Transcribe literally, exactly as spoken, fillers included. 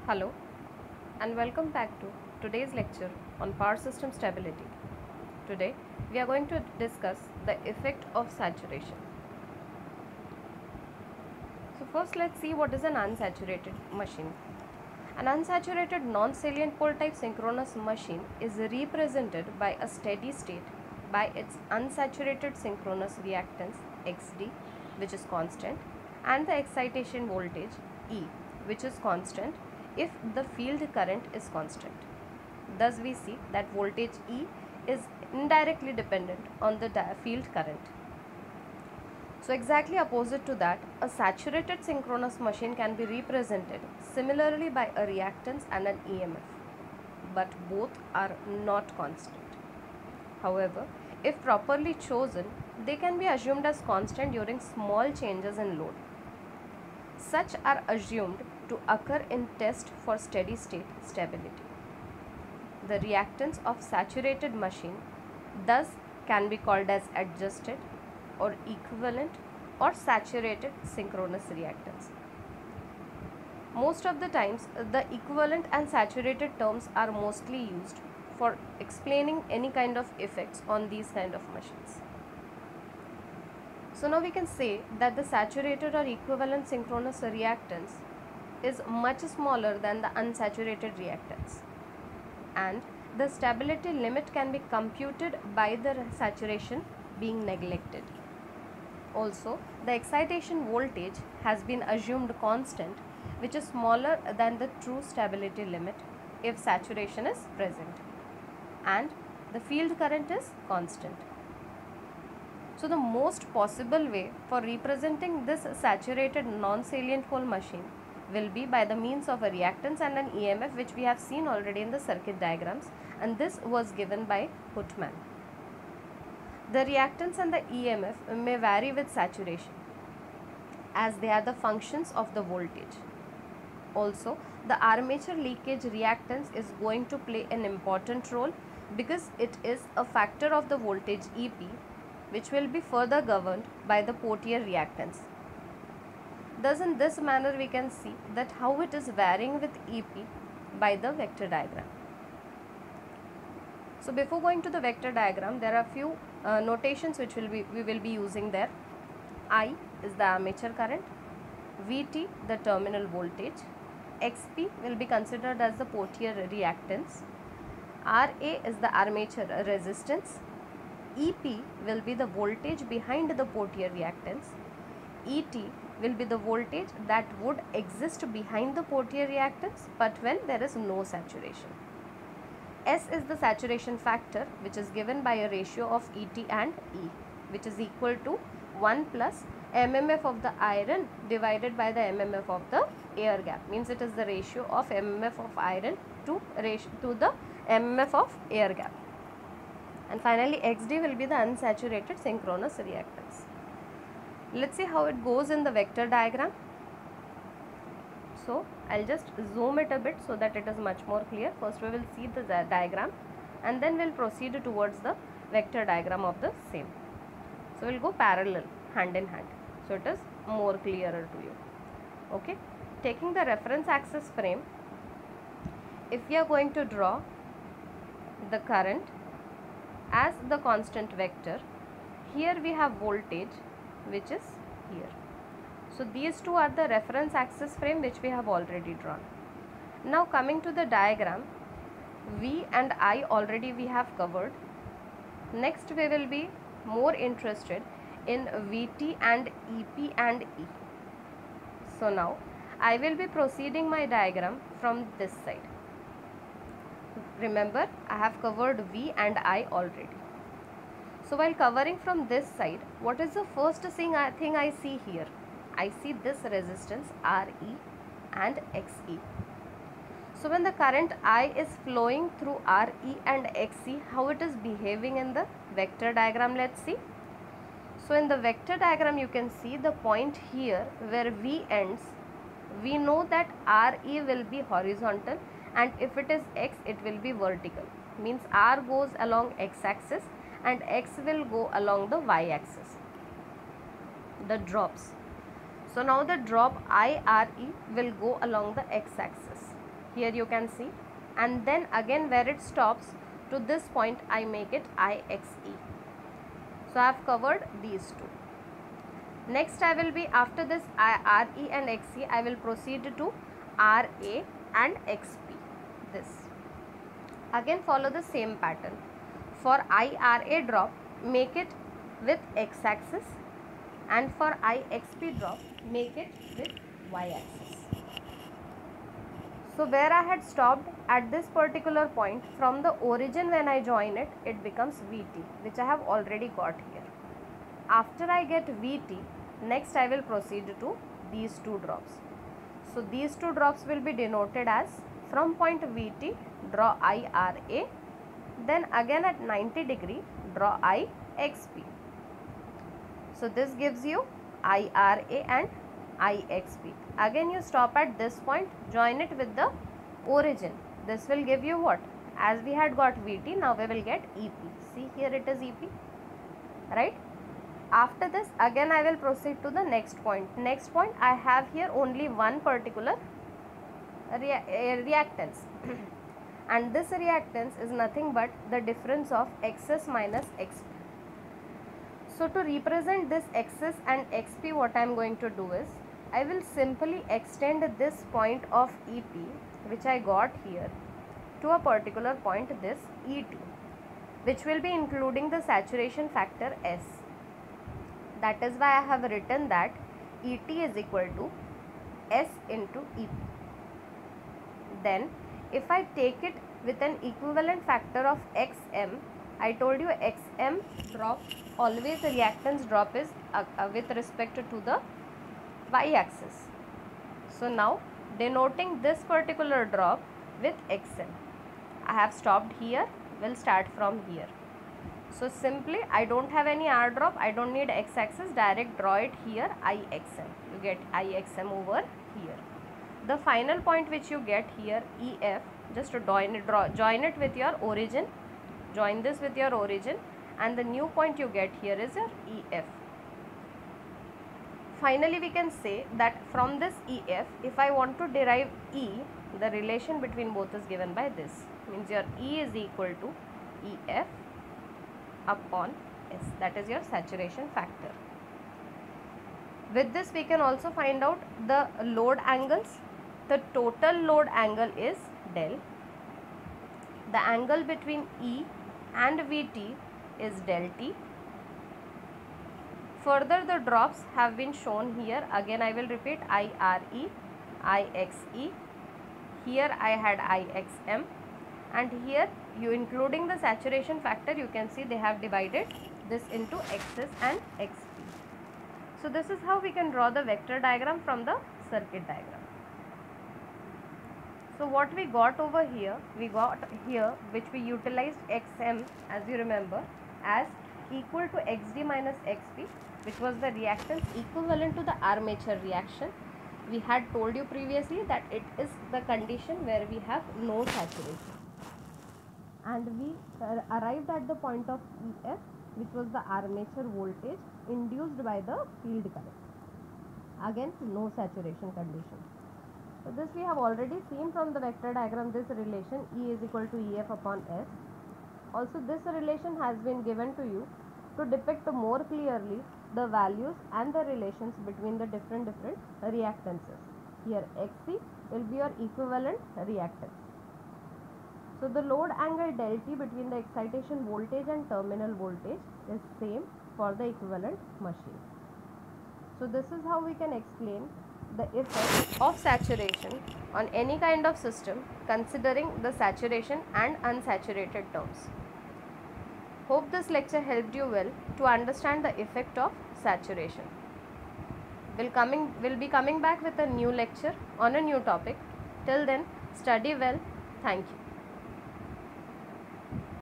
Hello and welcome back to today's lecture on power system stability. Today we are going to discuss the effect of saturation. So first let's see what is an unsaturated machine. An unsaturated non-salient pole type synchronous machine is represented by a steady state by its unsaturated synchronous reactance X D, which is constant, and the excitation voltage E, which is constant if the field current is constant. Thus we see that voltage E is indirectly dependent on the field current. So exactly opposite to that, a saturated synchronous machine can be represented similarly by a reactance and an E M F, but both are not constant. However, if properly chosen, they can be assumed as constant during small changes in load. Such are assumed to occur in test for steady state stability. The reactance of saturated machine thus can be called as adjusted or equivalent or saturated synchronous reactance. Most of the times the equivalent and saturated terms are mostly used for explaining any kind of effects on these kind of machines. So now we can say that the saturated or equivalent synchronous reactance is much smaller than the unsaturated reactance, and the stability limit can be computed by the saturation being neglected. Also, the excitation voltage has been assumed constant, which is smaller than the true stability limit if saturation is present, and the field current is constant. So the most possible way for representing this saturated non-salient pole machine will be by the means of a reactance and an E M F, which we have seen already in the circuit diagrams, and this was given by Putman. The reactance and the E M F may vary with saturation as they are the functions of the voltage. Also, the armature leakage reactance is going to play an important role because it is a factor of the voltage E P, which will be further governed by the Portier reactance. Thus in this manner we can see that how it is varying with E P by the vector diagram. So before going to the vector diagram, there are few uh, notations which will be we will be using there. I is the armature current, V T the terminal voltage, X P will be considered as the Portier reactance, R A is the armature resistance, E P will be the voltage behind the Portier reactance, E T will be the voltage that would exist behind the Portier reactance but when there is no saturation. S is the saturation factor, which is given by a ratio of E T and E, which is equal to one plus M M F of the iron divided by the M M F of the air gap, means it is the ratio of M M F of iron to ratio to the M M F of air gap. And finally X D will be the unsaturated synchronous reactance. Let's see how it goes in the vector diagram. So I'll just zoom it a bit so that it is much more clear. First we will see the diagram and then we'll proceed towards the vector diagram of the same. So we'll go parallel, hand in hand, so it is more clearer to you. Okay, taking the reference axis frame, if we are going to draw the current as the constant vector, here we have voltage which is here. So these two are the reference axis frame which we have already drawn. Now coming to the diagram, V and I already we have covered. Next we will be more interested in V T and E P and E. So now I will be proceeding my diagram from this side. Remember, I have covered V and I already. So while covering from this side, what is the first thing I, thing I see here? I see this resistance R E and X E. So when the current I is flowing through R E and X E, how it is behaving in the vector diagram, let's see. So in the vector diagram you can see the point here where V ends. We know that R E will be horizontal, and if it is X it will be vertical, means R goes along X axis and X will go along the Y axis, the drops. So now the drop I R E will go along the X axis. here you can see, and then again where it stops to this point I make it I X E. So I have covered these two. Next I will be, after this R E and X E, I will proceed to R A and X P. This again follow the same pattern. For I R A drop, make it with X axis, and for I X P drop, make it with Y axis. So where I had stopped at this particular point, from the origin when I join it, it becomes V T, which I have already got here. After I get V T, next I will proceed to these two drops. So these two drops will be denoted as, from point V T, draw I R A, then again at ninety degree, draw I X P. So this gives you I R A and I X P. Again you stop at this point, join it with the origin. This will give you what? As we had got V T, now we will get E P. See, here it is E P, right? After this, again I will proceed to the next point. Next point, I have here only one particular rea uh, reactance and this reactance is nothing but the difference of X S minus X P. So to represent this X S and X P, what I am going to do is, I will simply extend this point of E P, which I got here, to a particular point, this E T, which will be including the saturation factor S. That is why I have written that E T is equal to S into E P. Then if I take it with an equivalent factor of X M, I told you X M drop, always the reactance drop is uh, uh, with respect to the Y axis. So now denoting this particular drop with X M, I have stopped here, will start from here. So simply, I don't have any R drop, I don't need X axis, direct draw it here, I X M. You get I X M over here. The final point which you get here, E F, just to join it, draw, join it with your origin, join this with your origin, and the new point you get here is your E F. Finally, we can say that from this E F, if I want to derive E, the relation between both is given by this. Means your E is equal to E F upon S. That is your saturation factor. With this, we can also find out the load angles. The total load angle is del. The angle between E and V T is del T. Further, the drops have been shown here. Again, I will repeat I R E, I X E. Here I had I X M, and here you including the saturation factor, you can see they have divided this into X S and X P. So this is how we can draw the vector diagram from the circuit diagram. So what we got over here, we got here, which we utilized X M, as you remember, as equal to X D minus X P, which was the reactance equivalent to the armature reaction. We had told you previously that it is the condition where we have no saturation. And we uh, arrived at the point of E F, which was the armature voltage induced by the field current. Again, no saturation condition. So this we have already seen from the vector diagram, this relation E is equal to E F upon S. Also this relation has been given to you to depict more clearly the values and the relations between the different different reactances. Here X C will be your equivalent reactance. So the load angle del T between the excitation voltage and terminal voltage is same for the equivalent machine. So this is how we can explain the effect of saturation on any kind of system considering the saturation and unsaturated terms. Hope this lecture helped you well to understand the effect of saturation. We'll, coming, we'll be coming back with a new lecture on a new topic. Till then, study well. Thank you.